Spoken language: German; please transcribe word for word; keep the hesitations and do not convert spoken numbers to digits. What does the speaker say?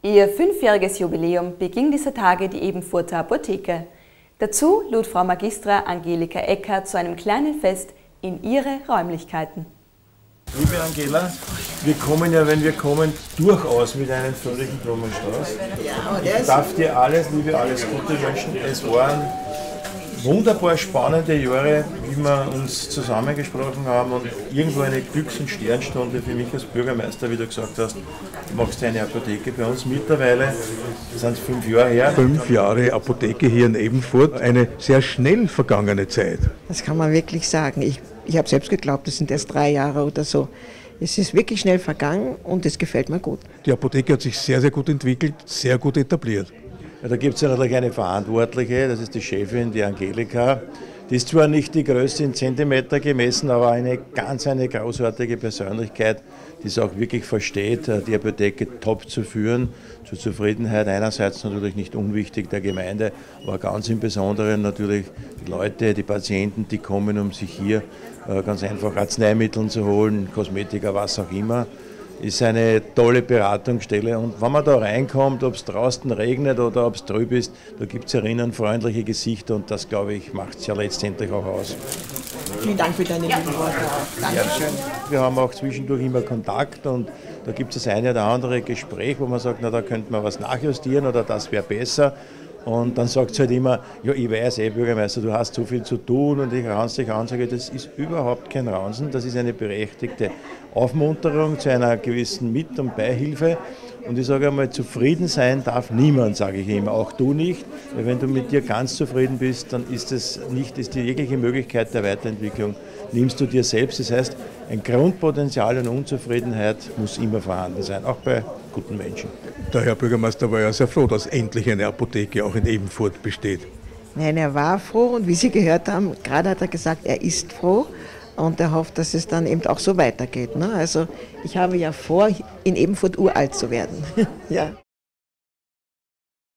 Ihr fünfjähriges Jubiläum beging dieser Tage die Ebenfurter Apotheke. Dazu lud Frau Magistra Angelika Ecker zu einem kleinen Fest in ihre Räumlichkeiten. Liebe Angela, wir kommen ja, wenn wir kommen, durchaus mit einem fröhlichen Blumenstrauß. Ich darf dir alles, liebe, alles Gute wünschen. Es waren wunderbar spannende Jahre, wie wir uns zusammengesprochen haben und irgendwo eine Glücks- und Sternstunde für mich als Bürgermeister, wie du gesagt hast, du machst eine Apotheke bei uns mittlerweile, das sind fünf Jahre her. Fünf Jahre Apotheke hier in Ebenfurt, eine sehr schnell vergangene Zeit. Das kann man wirklich sagen. Ich, ich habe selbst geglaubt, das sind erst drei Jahre oder so. Es ist wirklich schnell vergangen und es gefällt mir gut. Die Apotheke hat sich sehr, sehr gut entwickelt, sehr gut etabliert. Ja, da gibt es ja natürlich eine Verantwortliche, das ist die Chefin, die Angelika. Die ist zwar nicht die Größte in Zentimeter gemessen, aber eine ganz eine großartige Persönlichkeit, die es auch wirklich versteht, die Apotheke top zu führen, zur Zufriedenheit einerseits natürlich nicht unwichtig der Gemeinde, aber ganz im Besonderen natürlich die Leute, die Patienten, die kommen, um sich hier ganz einfach Arzneimittel zu holen, Kosmetika, was auch immer. Ist eine tolle Beratungsstelle und wenn man da reinkommt, ob es draußen regnet oder ob es trüb ist, da gibt es erinnern freundliche Gesichter und das, glaube ich, macht es ja letztendlich auch aus. Vielen Dank für deine lieben Worte. Dankeschön. Ja, wir haben auch zwischendurch immer Kontakt und da gibt es das eine oder andere Gespräch, wo man sagt, na da könnte man was nachjustieren oder das wäre besser. Und dann sagt sie halt immer, ja ich weiß eh Bürgermeister, du hast so viel zu tun und ich raunze dich an, sage, das ist überhaupt kein Raunzen, das ist eine berechtigte Aufmunterung zu einer gewissen Mit- und Beihilfe. Und ich sage einmal, zufrieden sein darf niemand, sage ich immer, auch du nicht. Weil wenn du mit dir ganz zufrieden bist, dann ist es nicht, ist die jegliche Möglichkeit der Weiterentwicklung, nimmst du dir selbst. Das heißt, ein Grundpotenzial an Unzufriedenheit muss immer vorhanden sein, auch bei guten Menschen. Der Herr Bürgermeister war ja sehr froh, dass endlich eine Apotheke auch in Ebenfurt besteht. Nein, er war froh und wie Sie gehört haben, gerade hat er gesagt, er ist froh und er hofft, dass es dann eben auch so weitergeht. Ne? Also ich habe ja vor, in Ebenfurt uralt zu werden. Ja.